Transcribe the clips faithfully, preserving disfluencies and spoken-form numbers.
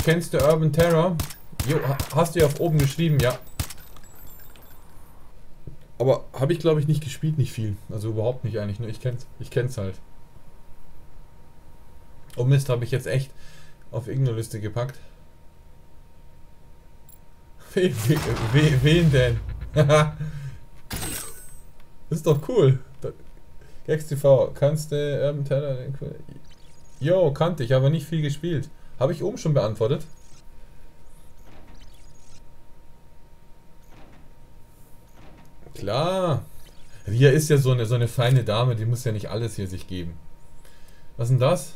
kennst du Urban Terror? Jo, hast du ja auf oben geschrieben, ja. Aber habe ich glaube ich nicht gespielt, nicht viel. Also überhaupt nicht eigentlich, nur ich kenn's, ich kenn's halt. Oh Mist, habe ich jetzt echt auf Ignore-Liste gepackt. Wen, wen, wen denn? Das ist doch cool. Gex T V, kannst du Urban Terror... Jo, kannte ich, aber nicht viel gespielt. Habe ich oben schon beantwortet? Klar. Ria ist ja so eine, so eine feine Dame, die muss ja nicht alles hier sich geben. Was ist denn das?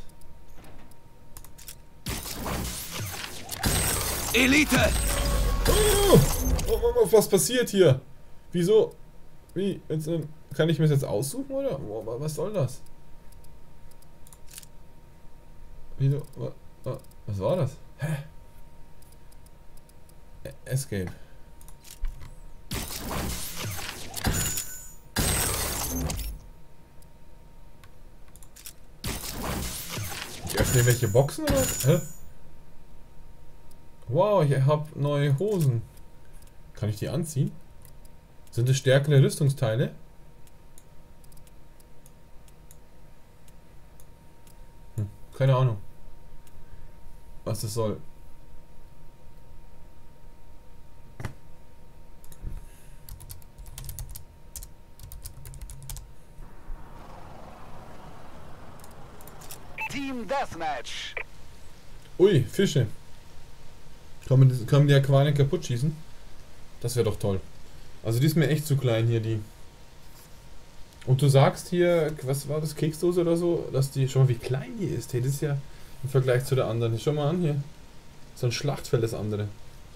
Elite! Oh, oh, was passiert hier? Wieso? Wie? Jetzt, ähm, kann ich mir das jetzt aussuchen oder? Oh, was soll das? Wieso? Was war das? Hä? Escape. Ich öffne welche Boxen oder was? Hä? Wow, ich hab neue Hosen. Kann ich die anziehen? Sind es stärkere Rüstungsteile? Hm, keine Ahnung. Was das soll. Team Deathmatch. Ui, Fische. Kann man, die, kann man die Aquarien kaputt schießen? Das wäre doch toll. Also die ist mir echt zu klein hier, die. Und du sagst hier, was war das, Keksdose oder so, dass die, schau mal wie klein die ist. Hey, das ist ja im Vergleich zu der anderen. Schau mal an hier. So ein Schlachtfeld das andere.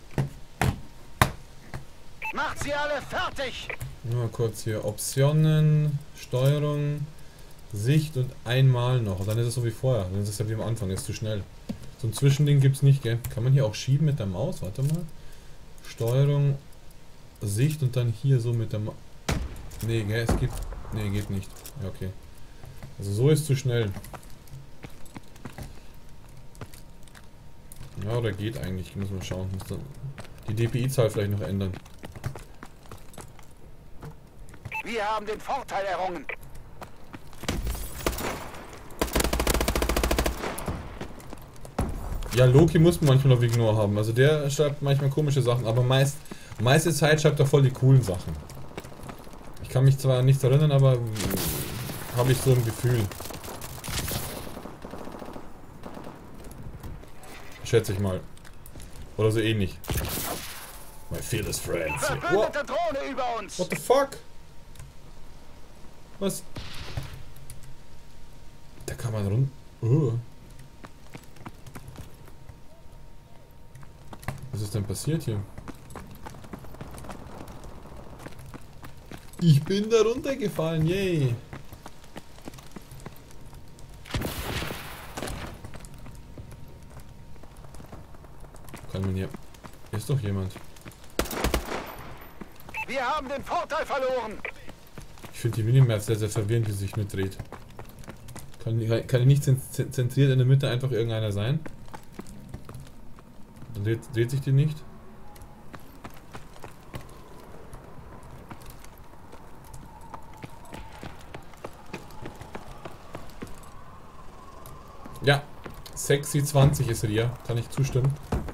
Macht sie alle fertig! Nur kurz hier. Optionen, Steuerung, Sicht und einmal noch. Und dann ist es so wie vorher. Dann ist es ja wie am Anfang, ist zu schnell. So ein Zwischending gibt es nicht, gell? Kann man hier auch schieben mit der Maus? Warte mal. Steuerung, Sicht und dann hier so mit der Maus. Nee, gell? Es gibt. Nee, geht nicht. Ja, okay. Also so ist zu schnell. Ja, oder geht eigentlich. Muss man schauen. Muss dann die D P I-Zahl vielleicht noch ändern. Wir haben den Vorteil errungen. Ja, Loki muss man manchmal noch Ignore haben. Also der schreibt manchmal komische Sachen, aber meist, meiste Zeit schreibt er voll die coolen Sachen. Ich kann mich zwar nicht erinnern, aber habe ich so ein Gefühl. Schätze ich mal. Oder so ähnlich. My fearless friends. Verbündete Drohne über uns. What the fuck? Was? Da kann man rund. Oh. Was ist denn passiert hier? Ich bin da runtergefallen, yay! Kann man hier... Hier ist doch jemand. Wir haben den Vorteil verloren. Ich finde die Minimap sehr, sehr verwirrend, wie sie sich mitdreht. Kann, kann nicht zentriert in der Mitte einfach irgendeiner sein? Dann dreht, dreht sich die nicht? Ja, sexy zwanzig ist Ria, kann ich zustimmen.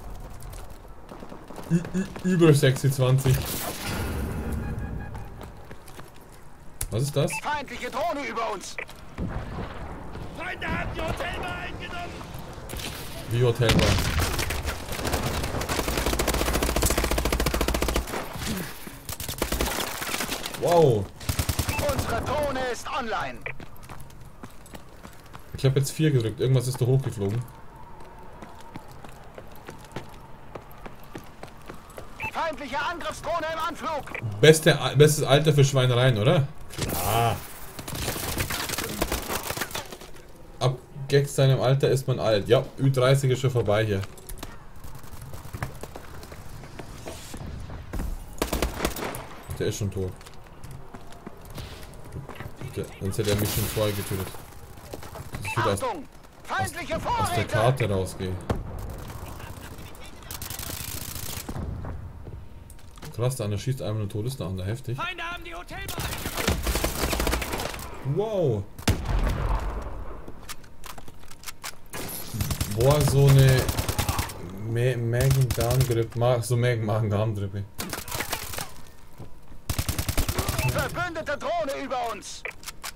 Ü ü über sexy zwanzig. Was ist das? Feindliche Drohne über uns. Feinde haben die Hotelbar eingenommen. Wie Hotelbar? Wow. Unsere Drohne ist online. Ich habe jetzt vier gedrückt. Irgendwas ist da hochgeflogen. Feindliche Angriffsdrohne im Anflug. Beste, bestes Alter für Schweinereien, oder? Klar. Ab Gags seinem Alter ist man alt. Ja, Ü dreißig ist schon vorbei hier. Der ist schon tot. Der, sonst hätte er mich schon vorher getötet. Dass ich wieder aus, Achtung! Feindliche aus der Vorräte! Karte rausgehe. Krass, der andere schießt einmal und tot ist, der andere heftig. Feinde haben die Hotelbar. Wow. Boah, so eine Magen-Darm-Grippe. So Magen-Darm-Grippe. Verbündete Drohne über uns.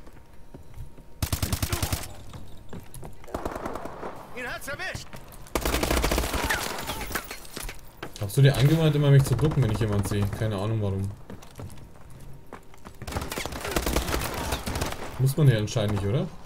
Ihn hat's erwischt. Hast du die Angewohnheit, immer mich zu ducken, wenn ich jemanden sehe? Keine Ahnung warum. Muss man ja anscheinend nicht, oder?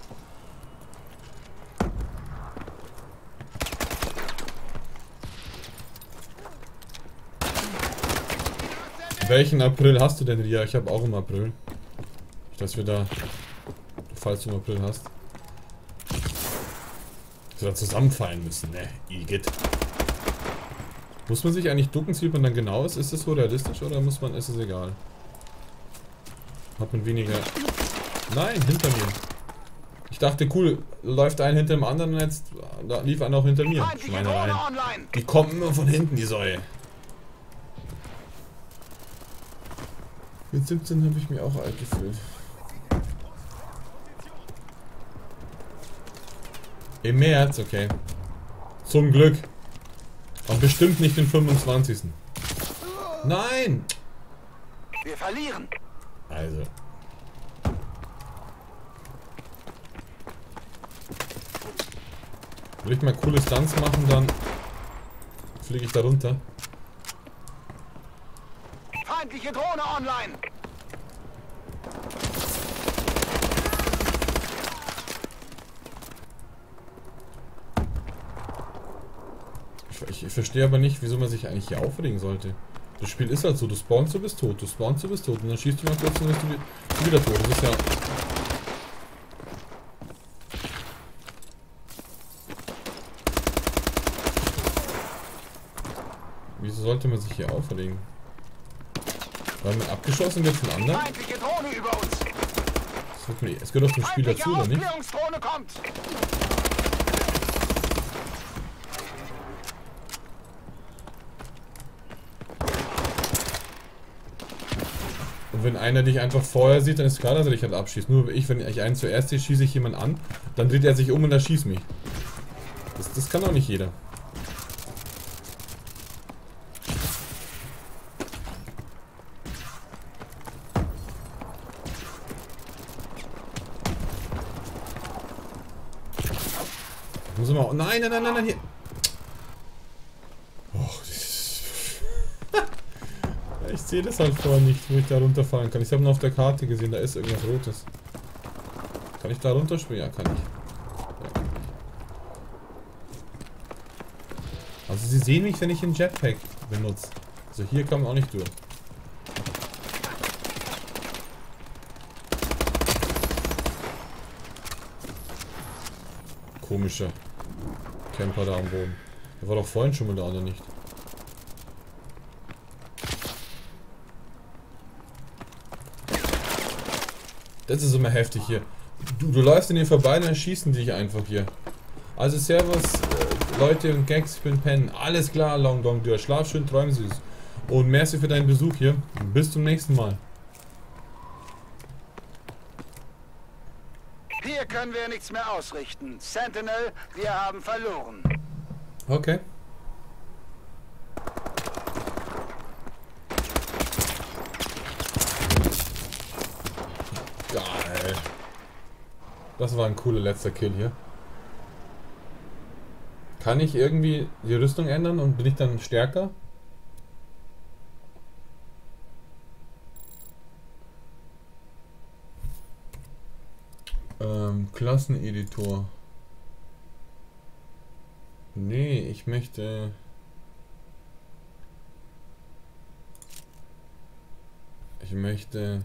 Welchen April hast du denn, Ria? Ich habe auch im April. Dass wir da, falls du im April hast, dass wir da zusammenfallen müssen. Ne, Igitt. Muss man sich eigentlich ducken, sieht man dann genau ist? Ist das so realistisch oder muss man, ist es egal? Hat man weniger... Nein, hinter mir. Ich dachte, cool, läuft ein hinter dem anderen und jetzt da lief einer auch hinter mir. Schweinereien. Die kommen immer von hinten, die Säue. Mit siebzehn habe ich mich auch alt gefühlt. Im März, okay. Zum Glück. Und bestimmt nicht den fünfundzwanzigsten Nein! Wir verlieren. Also. Will ich mal coole Stunts machen, dann fliege ich da runter. Feindliche Drohne online. Ich, ich verstehe aber nicht, wieso man sich eigentlich hier aufregen sollte. Das Spiel ist halt so, du spawnst, du bist tot, du spawnst, du bist tot und dann schießt du mal kurz und dann bist du wieder tot. Das ist ja... Wieso sollte man sich hier aufregen? Weil man abgeschossen wird von anderen? Feindliche Drohne über uns. Das wird mir, es gehört doch zum Spiel dazu, oder nicht? Aufklärungsdrohne kommt. Und wenn einer dich einfach vorher sieht, dann ist klar, dass er dich halt abschießt. Nur ich, wenn ich einen zuerst sehe, schieße ich jemanden an, dann dreht er sich um und er schießt mich. Das, das kann auch nicht jeder. Muss ich mal... Oh, nein, nein, nein, nein, nein, hier... Och, ich sehe das halt vorher nicht, wo ich da runterfallen kann. Ich habe nur auf der Karte gesehen, da ist irgendwas Rotes. Kann ich da runterspringen? Ja, kann ich. Ja, kann ich. Also sie sehen mich, wenn ich einen Jetpack benutze. Also hier kann man auch nicht durch. Komischer Camper da am Boden. Der war doch vorhin schon mal da, oder nicht? Das ist immer heftig hier. Du, du läufst in den vorbei, dann schießen die dich einfach hier. Also servus, äh, Leute und Gags, ich bin Pen. Alles klar, Long Dong, du schlaf schön, träum süß. Und merci für deinen Besuch hier. Bis zum nächsten Mal. Hier können wir nichts mehr ausrichten. Sentinel, wir haben verloren. Okay. Geil. Das war ein cooler letzter Kill hier. Kann ich irgendwie die Rüstung ändern und bin ich dann stärker? Ähm, Klasseneditor. Nee, ich möchte... Ich möchte...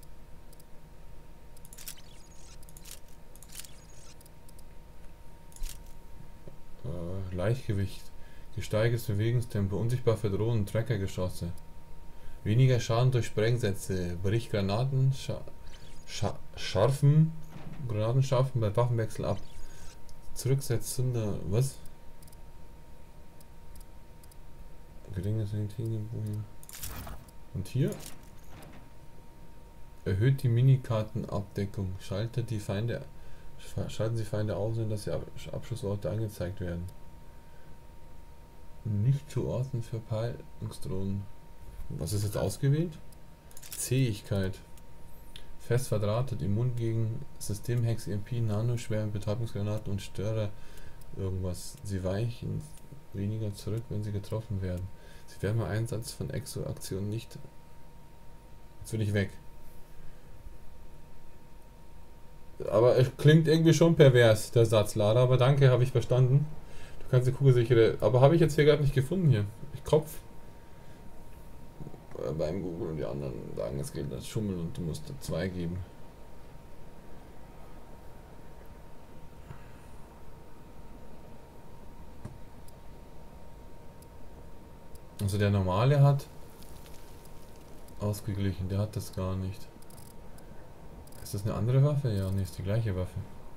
Äh, Leichtgewicht. Gesteigertes Bewegungstempo. Unsichtbar für Drohnen, Trackergeschosse. Weniger Schaden durch Sprengsätze. Bricht Granaten... Scha Scha scharfen... Granaten scharfen bei Waffenwechsel ab. Zurücksetzt Sünder. Was? Geringes Bogen. Und hier erhöht die Minikartenabdeckung. Schaltet die Feinde, schalten Sie Feinde aus, dass die Abschussorte angezeigt werden. Nicht zu orten für Peilungsdrohnen. Was ist jetzt ausgewählt? Zähigkeit. Fest verdrahtet, immun gegen Systemhacks, E M P, Nanoschwärme, Betäubungsgranaten und Störer. Irgendwas. Sie weichen weniger zurück, wenn sie getroffen werden. Sie werden bei Einsatz von Exo-Aktionen nicht. Jetzt bin ich weg. Aber es klingt irgendwie schon pervers, der Satz, Lara. Aber danke, habe ich verstanden. Du kannst die kugelsichere. Aber habe ich jetzt hier gerade nicht gefunden hier. Ich Kopf. Beim Google und die anderen sagen, es gilt als Schummeln und du musst zwei geben. Also der normale hat ausgeglichen, der hat das gar nicht. Ist das eine andere Waffe? Ja, nee, ist die gleiche Waffe.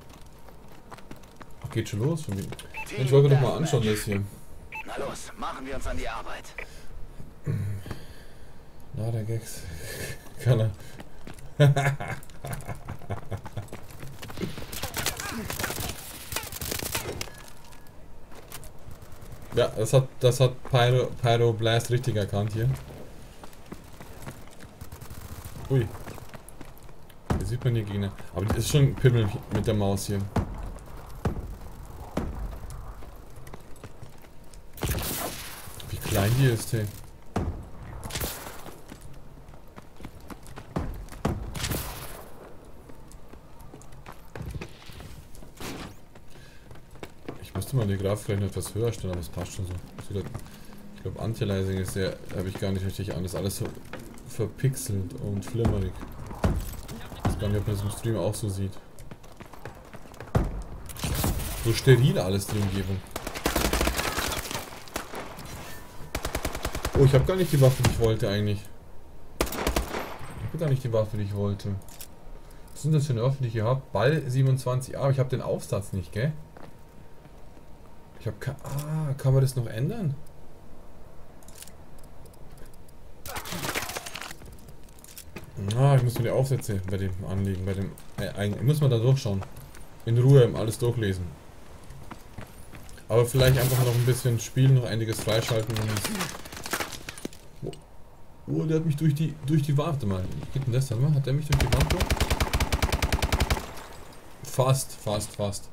Ach, geht schon los von mir. Ich wollte doch mal anschauen, das hier. Na los, machen wir uns an die Arbeit. Na, der Gags. Kann er. Ja, das hat das hat Pyro, Pyro Blast richtig erkannt hier. Ui. Hier sieht man die Gegner. Aber das ist schon ein Pimmel mit der Maus hier. Wie klein die ist, hey. Mal die Grafik vielleicht noch etwas höher stellen, aber es passt schon so. Ich glaube, Anti-Aliasing ist sehr, habe ich gar nicht richtig an. Das ist alles so verpixelt und flimmerig. Ich weiß gar nicht, ob man das im Stream auch so sieht. So steril alles die Umgebung. Oh, ich habe gar nicht die Waffe, die ich wollte eigentlich. Ich habe gar nicht die Waffe, die ich wollte. Was sind das für eine Waffe, die ich hier habe? Ball siebenundzwanzig A, aber ich habe den Aufsatz nicht, gell? Ich hab ka ah, kann man das noch ändern? Ah, ich muss mir die Aufsätze bei dem anlegen, bei dem äh, eigentlich muss man da durchschauen. In Ruhe alles durchlesen. Aber vielleicht einfach noch ein bisschen spielen, noch einiges freischalten. Oh, oh, der hat mich durch die durch die Warte mal. Wie geht denn das dann mal? Hat der mich durch die Wand durch? Fast, fast, fast.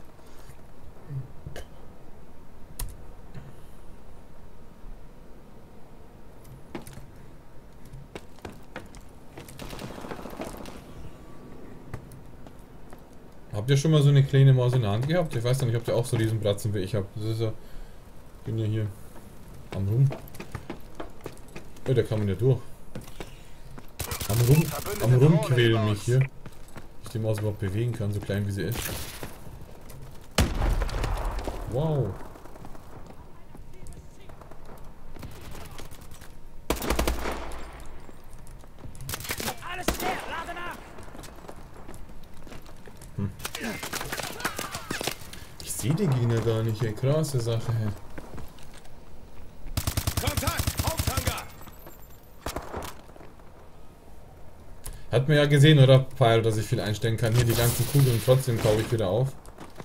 Habt ihr schon mal so eine kleine Maus in der Hand gehabt? Ich weiß ja nicht, ob ihr auch so riesen Bratzen wie ich habt. Das ist ja... Ich bin ja hier am Rum. Oh, da kann man ja durch. Am Rum... Am Rumquälen mich hier. Ich die Maus überhaupt bewegen kann, so klein wie sie ist. Wow. Hm. Ich sehe die Gegner gar nicht, ey. Krasse Sache, hey. Hat man ja gesehen, oder, Pyro, dass ich viel einstellen kann. Hier die ganzen Kugeln, trotzdem kaufe ich wieder auf.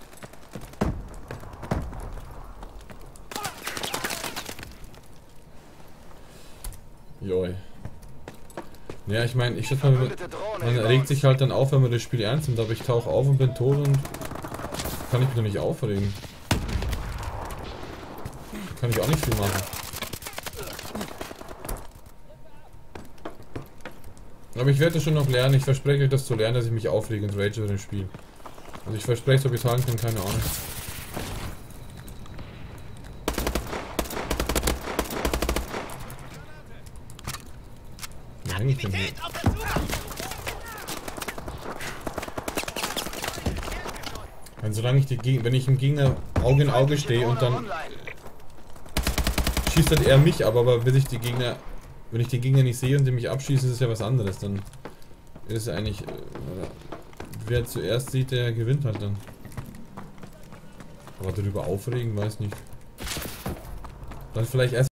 Joi. Ja, ich meine, ich schätze mal, man regt sich halt dann auf, wenn man das Spiel ernst nimmt, aber ich tauche auf und bin tot und kann ich mich noch nicht aufregen. Kann ich auch nicht viel machen. Aber ich werde das schon noch lernen, ich verspreche euch das zu lernen, dass ich mich aufrege und rage über dem Spiel. Also ich verspreche es, ob ich sagen kann, keine Ahnung. Wo häng ich denn hier? Wenn solange ich die Geg wenn ich im Gegner Auge in Auge stehe und dann schießt halt er mich ab, aber bis ich die Gegner, wenn ich die Gegner nicht sehe und die mich abschießen, ist es ja was anderes. Dann ist es eigentlich, äh, wer zuerst sieht, der gewinnt halt dann. Aber darüber aufregen, weiß nicht. Dann vielleicht erst